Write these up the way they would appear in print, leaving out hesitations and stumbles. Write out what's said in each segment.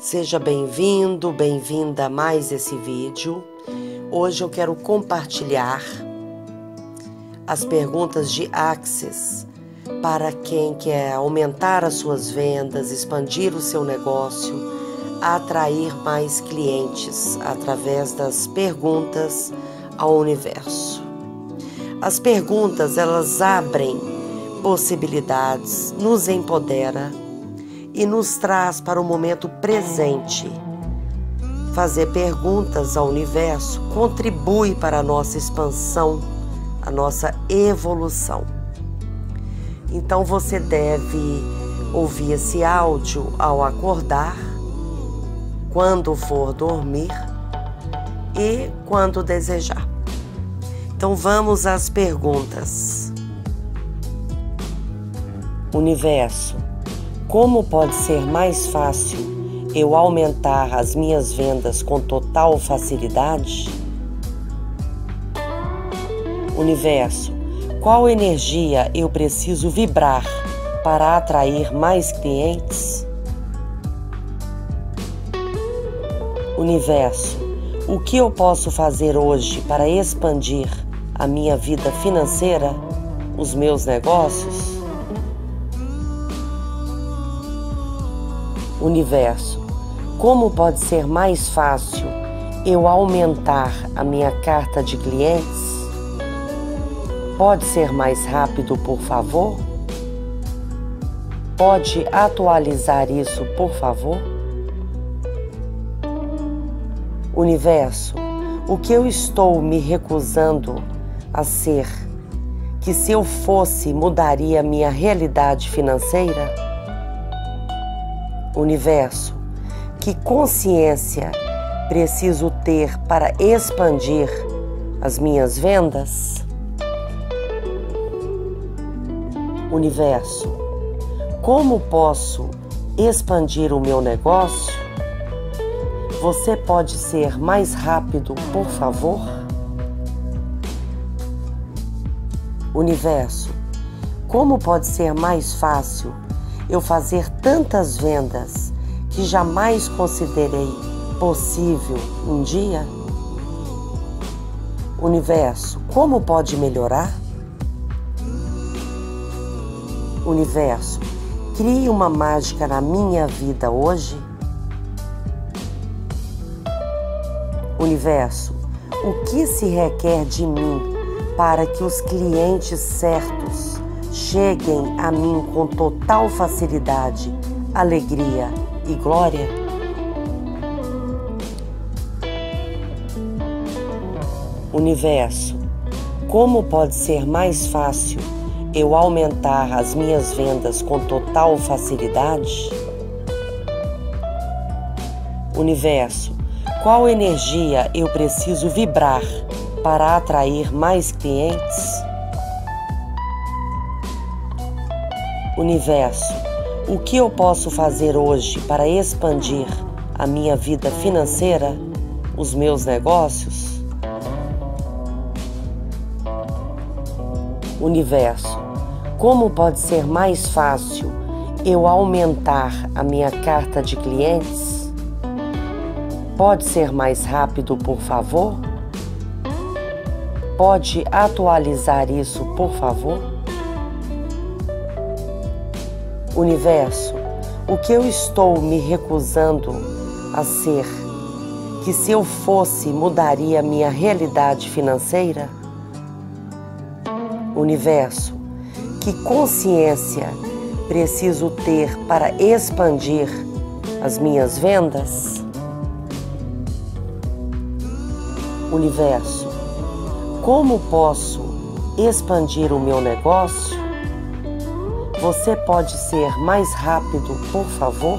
Seja bem-vindo, bem-vinda a mais esse vídeo. Hoje eu quero compartilhar as perguntas de Access para quem quer aumentar as suas vendas, expandir o seu negócio, atrair mais clientes através das perguntas ao universo. As perguntas, elas abrem possibilidades, nos empodera e nos traz para o momento presente. Fazer perguntas ao universo contribui para a nossa expansão, a nossa evolução. Então você deve ouvir esse áudio ao acordar, quando for dormir e quando desejar. Então vamos às perguntas. Universo, como pode ser mais fácil eu aumentar as minhas vendas com total facilidade? Universo, qual energia eu preciso vibrar para atrair mais clientes? Universo, o que eu posso fazer hoje para expandir a minha vida financeira, os meus negócios? Universo, como pode ser mais fácil eu aumentar a minha carta de clientes? Pode ser mais rápido, por favor? Pode atualizar isso, por favor? Universo, o que eu estou me recusando a ser, que se eu fosse mudaria minha realidade financeira? Universo, que consciência preciso ter para expandir as minhas vendas? Universo, como posso expandir o meu negócio? Você pode ser mais rápido, por favor? Universo, como pode ser mais fácil eu fazer tantas vendas que jamais considerei possível um dia? Universo, como pode melhorar? Universo, crie uma mágica na minha vida hoje. Universo, o que se requer de mim para que os clientes certos cheguem a mim com total facilidade, alegria e glória? Universo, como pode ser mais fácil eu aumentar as minhas vendas com total facilidade? Universo, qual energia eu preciso vibrar para atrair mais clientes? Universo, o que eu posso fazer hoje para expandir a minha vida financeira, os meus negócios? Universo, como pode ser mais fácil eu aumentar a minha carta de clientes? Pode ser mais rápido, por favor? Pode atualizar isso, por favor? Universo, o que eu estou me recusando a ser, que se eu fosse mudaria minha realidade financeira? Universo, que consciência preciso ter para expandir as minhas vendas? Universo, como posso expandir o meu negócio? Você pode ser mais rápido, por favor?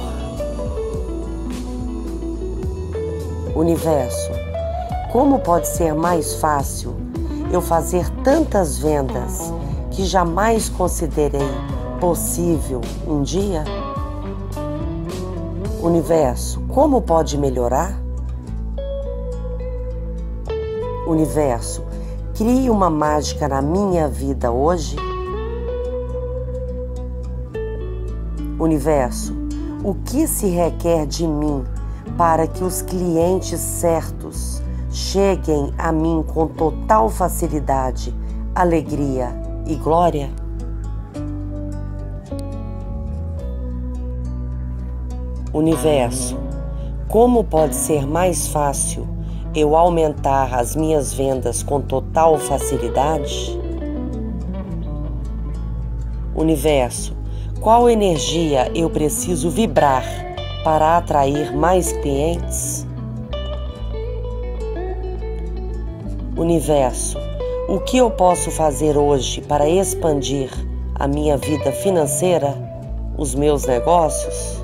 Universo, como pode ser mais fácil eu fazer tantas vendas que jamais considerei possível um dia? Universo, como pode melhorar? Universo, crie uma mágica na minha vida hoje. Universo, o que se requer de mim para que os clientes certos cheguem a mim com total facilidade, alegria e glória? Universo, como pode ser mais fácil eu aumentar as minhas vendas com total facilidade? Universo, qual energia eu preciso vibrar para atrair mais clientes? Universo, o que eu posso fazer hoje para expandir a minha vida financeira, os meus negócios?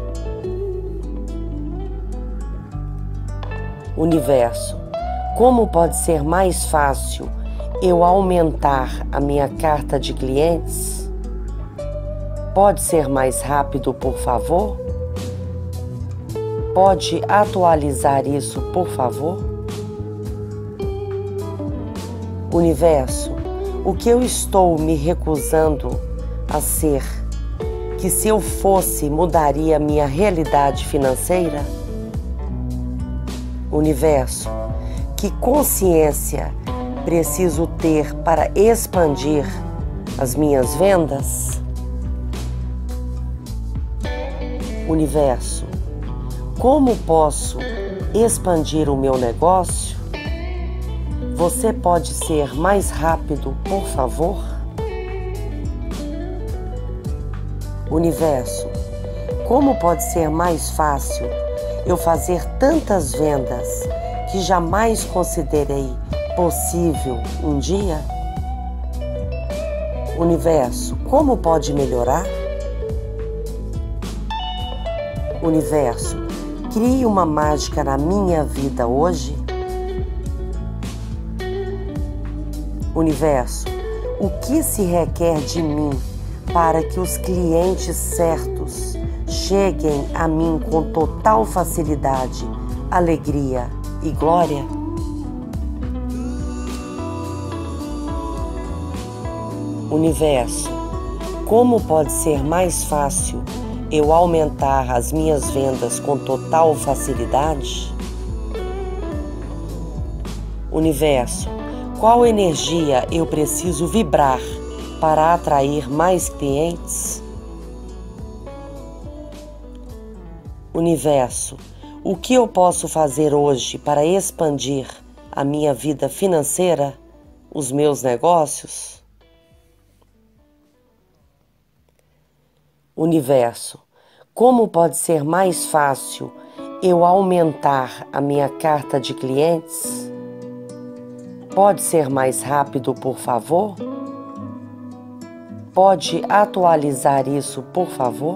Universo, como pode ser mais fácil eu aumentar a minha carta de clientes? Pode ser mais rápido, por favor? Pode atualizar isso, por favor? Universo, o que eu estou me recusando a ser, que se eu fosse mudaria minha realidade financeira? Universo, que consciência preciso ter para expandir as minhas vendas? Universo, como posso expandir o meu negócio? Você pode ser mais rápido, por favor? Universo, como pode ser mais fácil eu fazer tantas vendas que jamais considerei possível um dia? Universo, como pode melhorar? Universo, crie uma mágica na minha vida hoje. Universo, o que se requer de mim para que os clientes certos cheguem a mim com total facilidade, alegria e glória? Universo, como pode ser mais fácil eu aumentar as minhas vendas com total facilidade? Universo, qual energia eu preciso vibrar para atrair mais clientes? Universo, o que eu posso fazer hoje para expandir a minha vida financeira, os meus negócios? Universo, como pode ser mais fácil eu aumentar a minha carta de clientes? Pode ser mais rápido, por favor? Pode atualizar isso, por favor?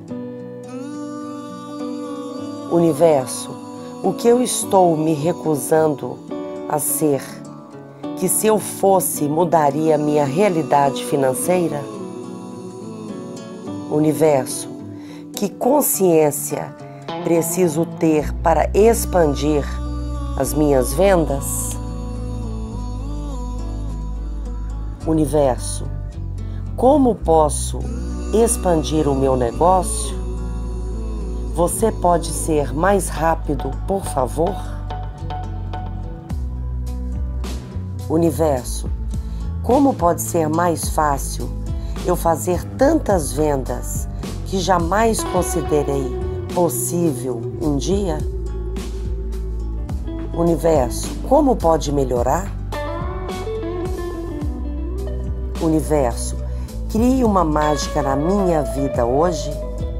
Universo, o que eu estou me recusando a ser, que se eu fosse mudaria minha realidade financeira? Universo, que consciência preciso ter para expandir as minhas vendas? Universo, como posso expandir o meu negócio? Você pode ser mais rápido, por favor? Universo, como pode ser mais fácil eu fazer tantas vendas que jamais considerei possível um dia? Universo, como pode melhorar? Universo, crie uma mágica na minha vida hoje.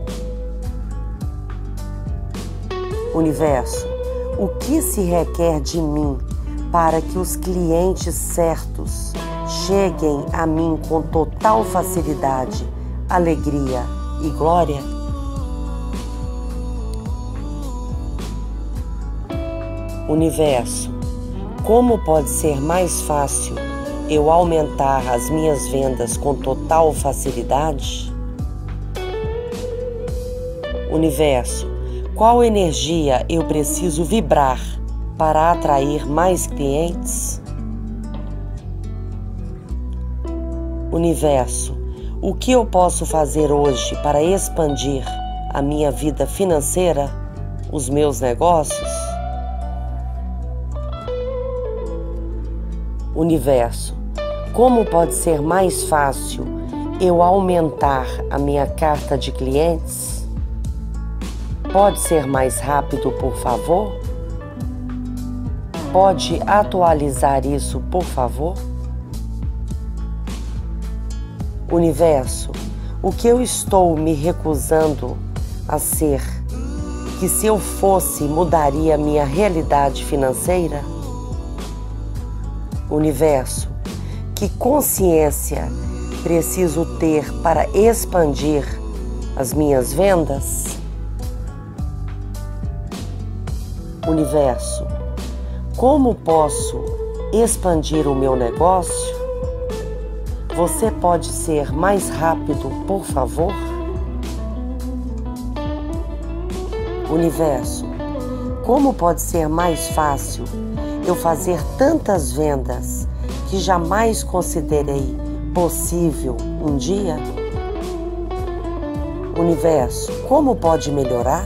Universo, o que se requer de mim para que os clientes certos cheguem a mim com total facilidade, alegria e glória? Universo, como pode ser mais fácil eu aumentar as minhas vendas com total facilidade? Universo, qual energia eu preciso vibrar para atrair mais clientes? Universo, o que eu posso fazer hoje para expandir a minha vida financeira, os meus negócios? Universo, como pode ser mais fácil eu aumentar a minha carta de clientes? Pode ser mais rápido, por favor? Pode atualizar isso, por favor? Universo, o que eu estou me recusando a ser, que se eu fosse mudaria minha realidade financeira? Universo, que consciência preciso ter para expandir as minhas vendas? Universo, como posso expandir o meu negócio? Você pode ser mais rápido, por favor? Universo, como pode ser mais fácil eu fazer tantas vendas que jamais considerei possível um dia? Universo, como pode melhorar?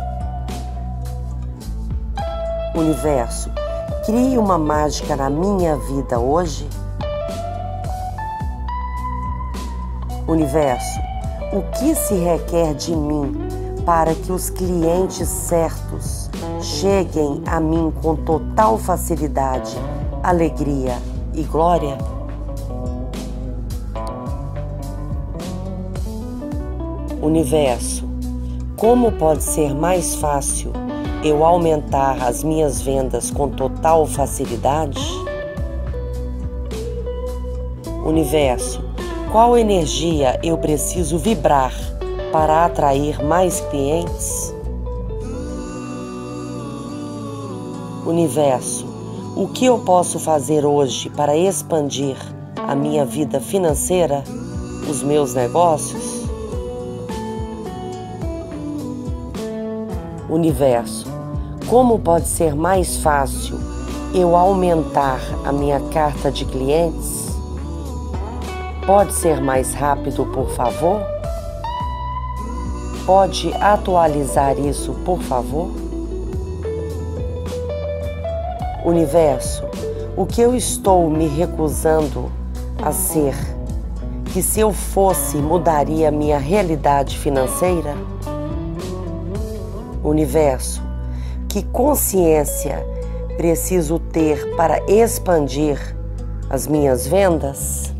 Universo, crie uma mágica na minha vida hoje. Universo, o que se requer de mim para que os clientes certos cheguem a mim com total facilidade, alegria e glória? Universo, como pode ser mais fácil eu aumentar as minhas vendas com total facilidade? Universo, qual energia eu preciso vibrar para atrair mais clientes? Universo, o que eu posso fazer hoje para expandir a minha vida financeira, os meus negócios? Universo, como pode ser mais fácil eu aumentar a minha carta de clientes? Pode ser mais rápido, por favor? Pode atualizar isso, por favor? Universo, o que eu estou me recusando a ser, que se eu fosse mudaria minha realidade financeira? Universo, que consciência preciso ter para expandir as minhas vendas?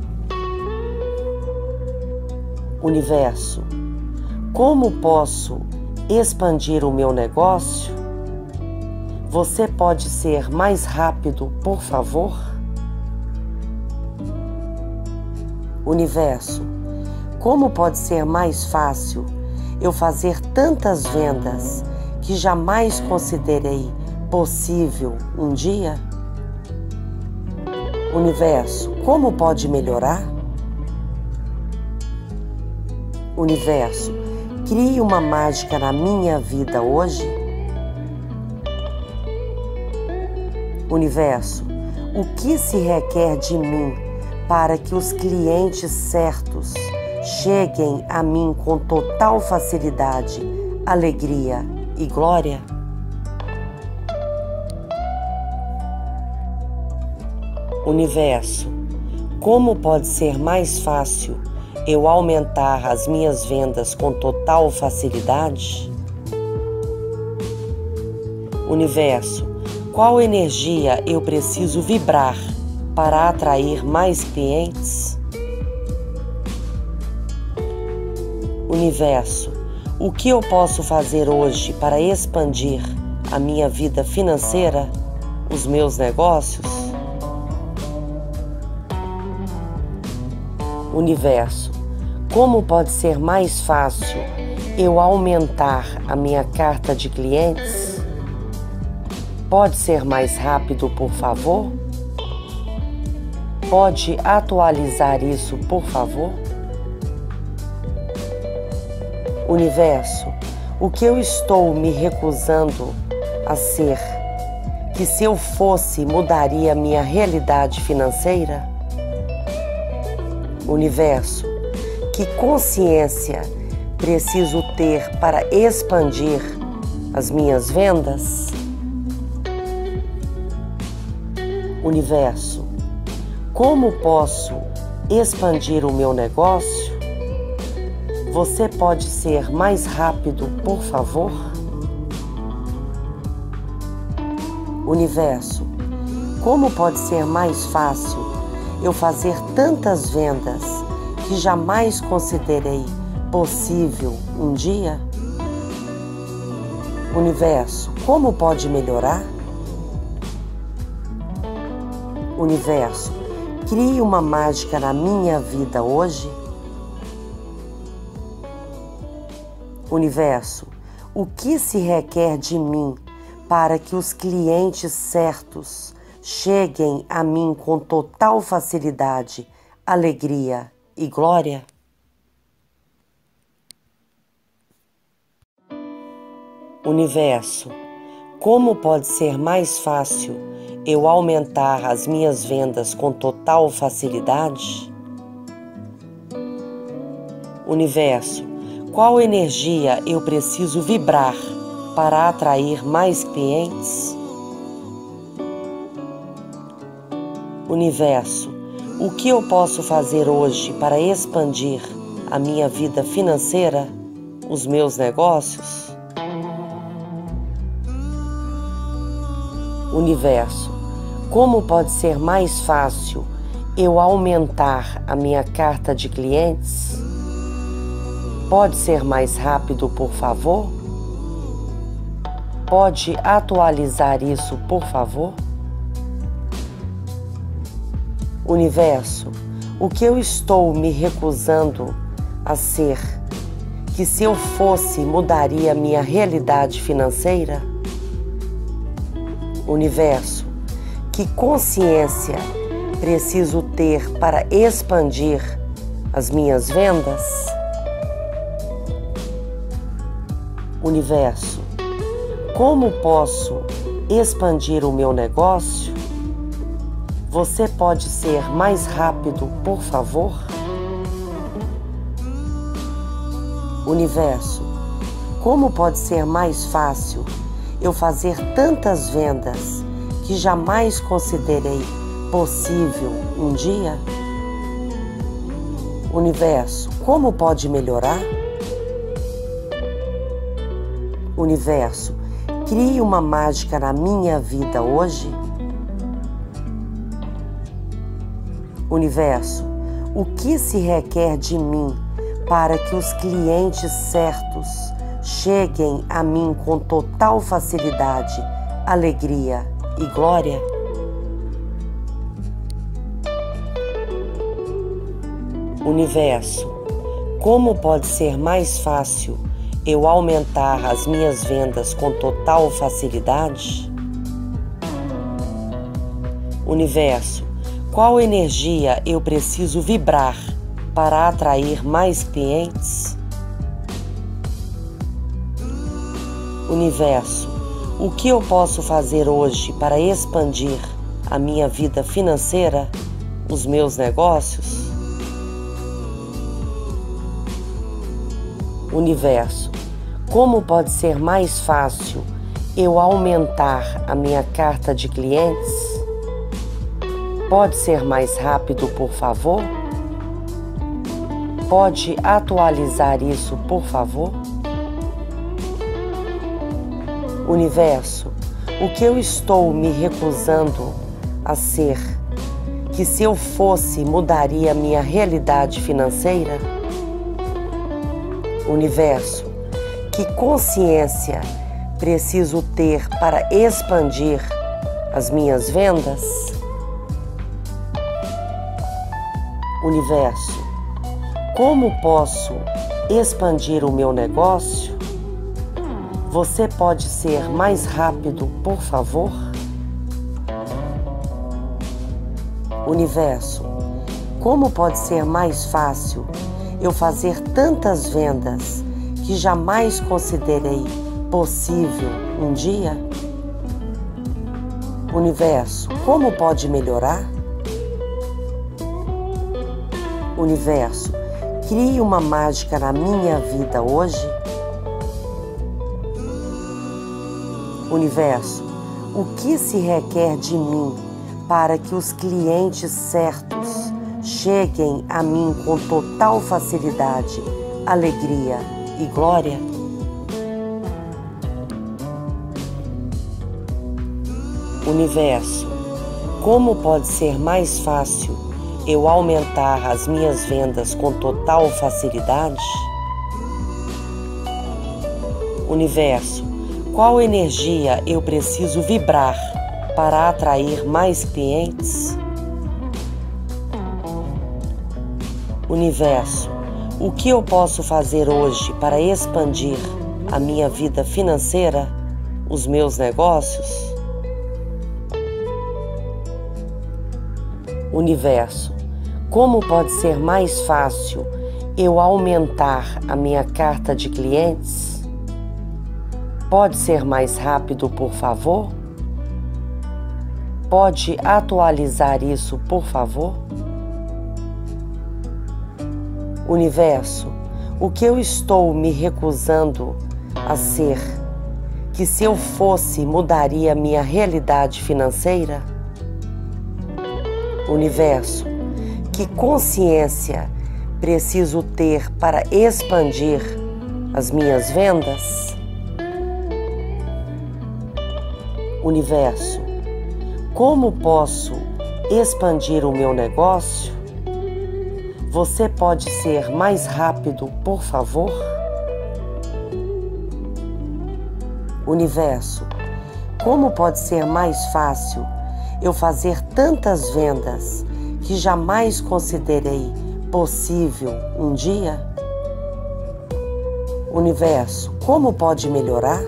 Universo, como posso expandir o meu negócio? Você pode ser mais rápido, por favor? Universo, como pode ser mais fácil eu fazer tantas vendas que jamais considerei possível um dia? Universo, como pode melhorar? Universo, crie uma mágica na minha vida hoje. Universo, o que se requer de mim para que os clientes certos cheguem a mim com total facilidade, alegria e glória? Universo, como pode ser mais fácil eu aumentar as minhas vendas com total facilidade? Universo, qual energia eu preciso vibrar para atrair mais clientes? Universo, o que eu posso fazer hoje para expandir a minha vida financeira, os meus negócios? Universo, como pode ser mais fácil eu aumentar a minha carta de clientes? Pode ser mais rápido, por favor? Pode atualizar isso, por favor? Universo, o que eu estou me recusando a ser, que se eu fosse mudaria minha realidade financeira? Universo, que consciência preciso ter para expandir as minhas vendas? Universo, como posso expandir o meu negócio? Você pode ser mais rápido, por favor? Universo, como pode ser mais fácil eu fazer tantas vendas que jamais considerei possível um dia? Universo, como pode melhorar? Universo, crie uma mágica na minha vida hoje. Universo, o que se requer de mim para que os clientes certos cheguem a mim com total facilidade, alegria e glória? Universo, como pode ser mais fácil eu aumentar as minhas vendas com total facilidade? Universo, qual energia eu preciso vibrar para atrair mais clientes? Universo, o que eu posso fazer hoje para expandir a minha vida financeira, os meus negócios? Universo, como pode ser mais fácil eu aumentar a minha carta de clientes? Pode ser mais rápido, por favor? Pode atualizar isso, por favor? Universo, o que eu estou me recusando a ser, que se eu fosse mudaria minha realidade financeira? Universo, que consciência preciso ter para expandir as minhas vendas? Universo, como posso expandir o meu negócio? Você pode ser mais rápido, por favor? Universo, como pode ser mais fácil eu fazer tantas vendas que jamais considerei possível um dia? Universo, como pode melhorar? Universo, crie uma mágica na minha vida hoje. Universo, o que se requer de mim para que os clientes certos cheguem a mim com total facilidade, alegria e glória? Universo, como pode ser mais fácil eu aumentar as minhas vendas com total facilidade? Universo, qual energia eu preciso vibrar para atrair mais clientes? Universo, o que eu posso fazer hoje para expandir a minha vida financeira, os meus negócios? Universo, como pode ser mais fácil eu aumentar a minha carta de clientes? Pode ser mais rápido, por favor? Pode atualizar isso, por favor? Universo, o que eu estou me recusando a ser, que se eu fosse mudaria minha realidade financeira? Universo, que consciência preciso ter para expandir as minhas vendas? Universo, como posso expandir o meu negócio? Você pode ser mais rápido, por favor? Universo, como pode ser mais fácil eu fazer tantas vendas que jamais considerei possível um dia? Universo, como pode melhorar? Universo, crie uma mágica na minha vida hoje. Universo, o que se requer de mim para que os clientes certos cheguem a mim com total facilidade, alegria e glória? Universo, como pode ser mais fácil eu aumentar as minhas vendas com total facilidade? Universo, qual energia eu preciso vibrar para atrair mais clientes? Universo, o que eu posso fazer hoje para expandir a minha vida financeira, os meus negócios? Universo, como pode ser mais fácil eu aumentar a minha carta de clientes? Pode ser mais rápido, por favor? Pode atualizar isso, por favor? Universo, o que eu estou me recusando a ser, que se eu fosse mudaria minha realidade financeira? Universo, que consciência preciso ter para expandir as minhas vendas? Universo, como posso expandir o meu negócio? Você pode ser mais rápido, por favor? Universo, como pode ser mais fácil eu fazer tantas vendas que jamais considerei possível um dia? Universo, como pode melhorar?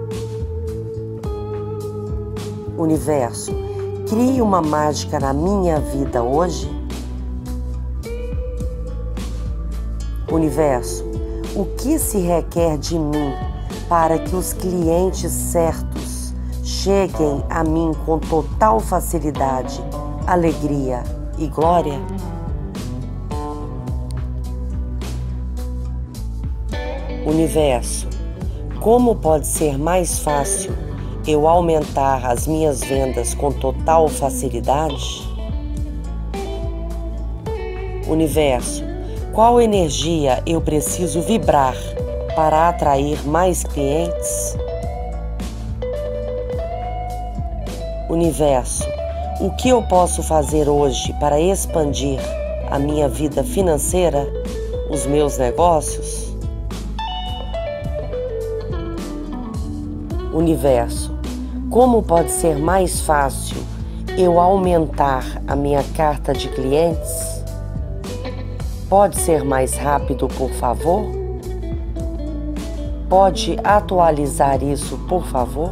Universo, crie uma mágica na minha vida hoje. Universo, o que se requer de mim para que os clientes certos cheguem a mim com total facilidade, alegria e glória? Universo, como pode ser mais fácil eu aumentar as minhas vendas com total facilidade? Universo, qual energia eu preciso vibrar para atrair mais clientes? Universo, o que eu posso fazer hoje para expandir a minha vida financeira, os meus negócios? Universo, como pode ser mais fácil eu aumentar a minha carta de clientes? Pode ser mais rápido, por favor? Pode atualizar isso, por favor?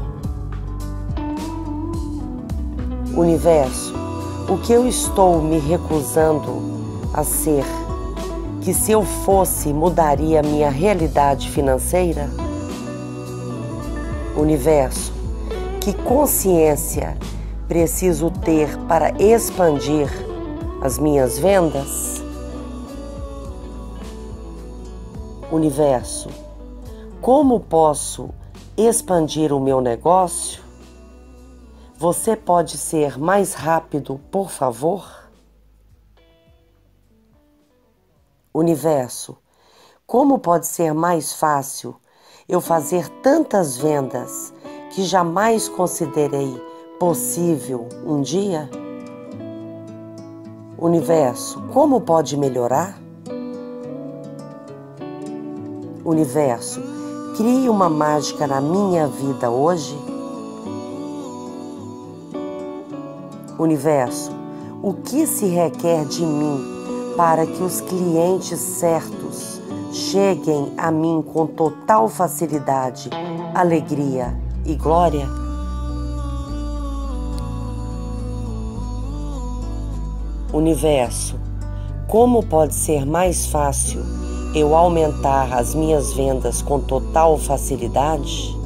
Universo, o que eu estou me recusando a ser, que se eu fosse mudaria minha realidade financeira? Universo, que consciência preciso ter para expandir as minhas vendas? Universo, como posso expandir o meu negócio? Você pode ser mais rápido, por favor? Universo, como pode ser mais fácil eu fazer tantas vendas que jamais considerei possível um dia? Universo, como pode melhorar? Universo, crie uma mágica na minha vida hoje. Universo, o que se requer de mim para que os clientes certos cheguem a mim com total facilidade, alegria e glória? Universo, como pode ser mais fácil eu aumentar as minhas vendas com total facilidade?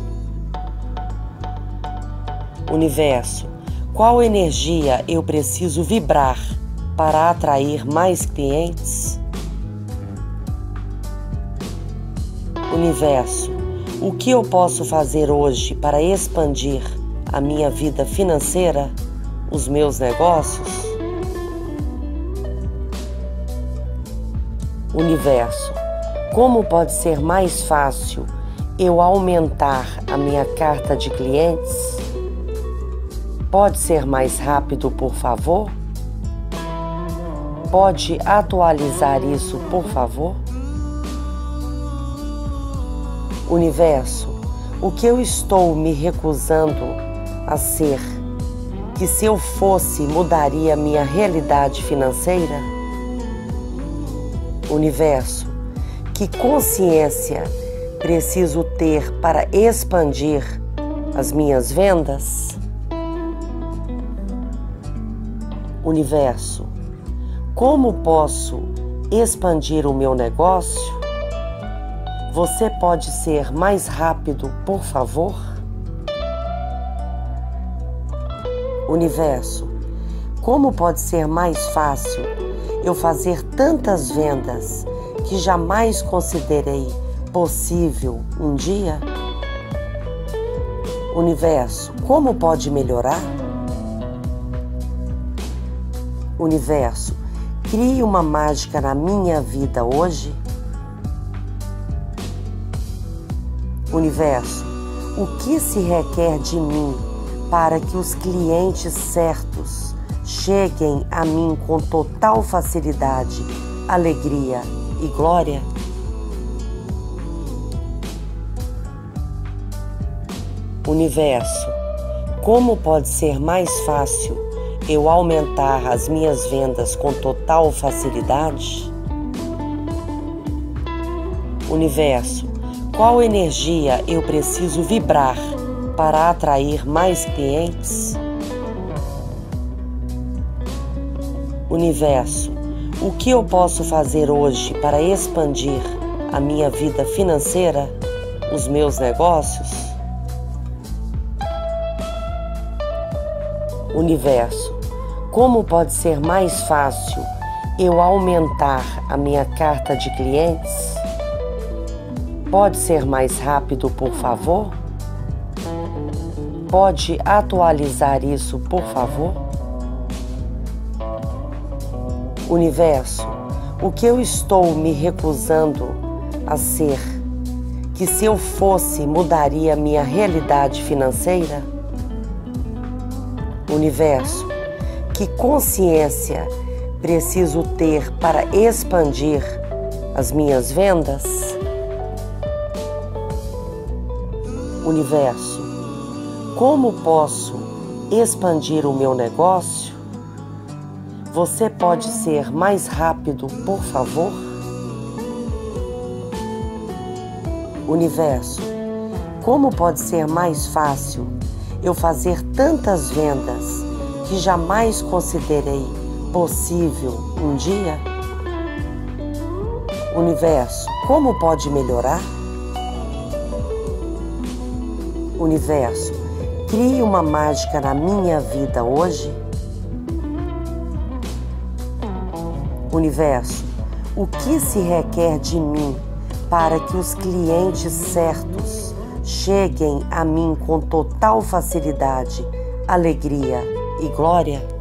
Universo, qual energia eu preciso vibrar para atrair mais clientes? Universo, o que eu posso fazer hoje para expandir a minha vida financeira, os meus negócios? Universo, como pode ser mais fácil eu aumentar a minha carta de clientes? Pode ser mais rápido, por favor? Pode atualizar isso, por favor? Universo, o que eu estou me recusando a ser, que se eu fosse mudaria minha realidade financeira? Universo, que consciência preciso ter para expandir as minhas vendas? Universo, como posso expandir o meu negócio? Você pode ser mais rápido, por favor? Universo, como pode ser mais fácil eu fazer tantas vendas que jamais considerei possível um dia? Universo, como pode melhorar? Universo, crie uma mágica na minha vida hoje. Universo, o que se requer de mim para que os clientes certos cheguem a mim com total facilidade, alegria e glória? Universo, como pode ser mais fácil eu aumentar as minhas vendas com total facilidade? Universo, qual energia eu preciso vibrar para atrair mais clientes? Universo, o que eu posso fazer hoje para expandir a minha vida financeira, os meus negócios? Universo, como pode ser mais fácil eu aumentar a minha carta de clientes? Pode ser mais rápido, por favor? Pode atualizar isso, por favor? Universo, o que eu estou me recusando a ser, que se eu fosse mudaria minha realidade financeira? Universo, que consciência preciso ter para expandir as minhas vendas? Universo, como posso expandir o meu negócio? Você pode ser mais rápido, por favor? Universo, como pode ser mais fácil eu fazer tantas vendas que jamais considerei possível um dia? Universo, como pode melhorar? Universo, crie uma mágica na minha vida hoje. Universo, o que se requer de mim para que os clientes certos cheguem a mim com total facilidade, alegria e glória?